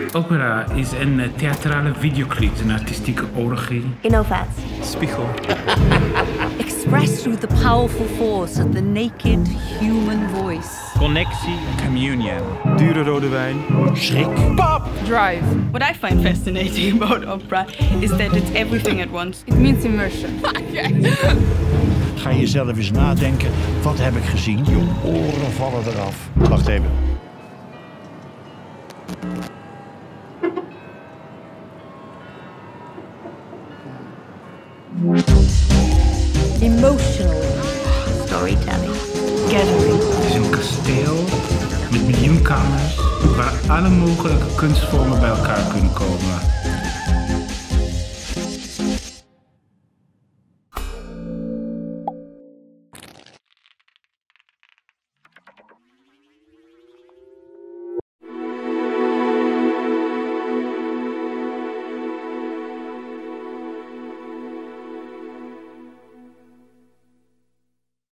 Opera is een theatrale videoclip, een artistieke orgie. Innovatie. Spiegel. Expressed through the powerful force of the naked human voice. Connectie. Communion. Dure rode wijn. Schrik. Pop! Drive. What I find fascinating about opera is that it's everything at once. It means immersion. Ga je zelf eens nadenken, wat heb ik gezien? Je oren vallen eraf. Wacht even. Emotional storytelling. Gathering. Het is een kasteel met miljoen kamers waar alle mogelijke kunstvormen bij elkaar kunnen komen.